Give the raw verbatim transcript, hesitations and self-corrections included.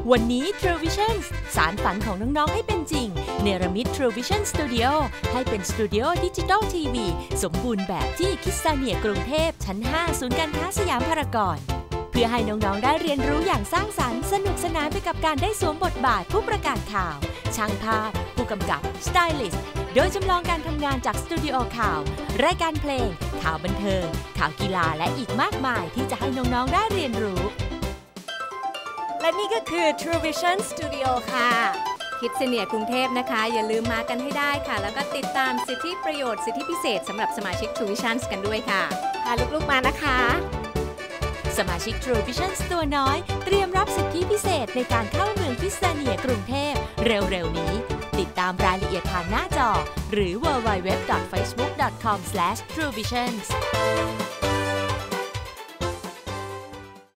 วันนี้ True Vision สารฝันของน้องๆให้เป็นจริงเนรมิต True Vision Studio ให้เป็นสตูดิโอดิจิตอลทีวีสมบูรณ์แบบที่คิดซาเนียกรุงเทพชั้นห้าศูนย์การค้าสยามพารากอนเพื่อให้น้องๆได้เรียนรู้อย่างสร้างสรรค์สนุกสนานไปกับการได้สวมบทบาทผู้ประกาศข่าวช่างภาพผู้กำกับสไตลิสต์โดยจำลองการทำงานจากสตูดิโอข่าวรายการเพลงข่าวบันเทิงข่าวกีฬาและอีกมากมายที่จะให้น้องๆได้เรียนรู้และนี่ก็คือ True Vision Studio ค่ะคิดเสนียกรุงเทพนะคะอย่าลืมมากันให้ได้ค่ะแล้วก็ติดตามสิทธิประโยชน์สิทธิพิเศษสำหรับสมาชิก True Vision กันด้วยค่ะพาลูกๆมานะคะสมาชิก True Vision ตัวน้อยเตรียมรับสิทธิพิเศษในการเข้าเมืองคิดเสนียกรุงเทพเร็วๆนี้ติดตามรายละเอียดทางหน้าจอหรือ ดับเบิลยู ดับเบิลยู ดับเบิลยู ดอท เฟซบุ๊ก ดอท คอม สแลช ทรูวิชั่น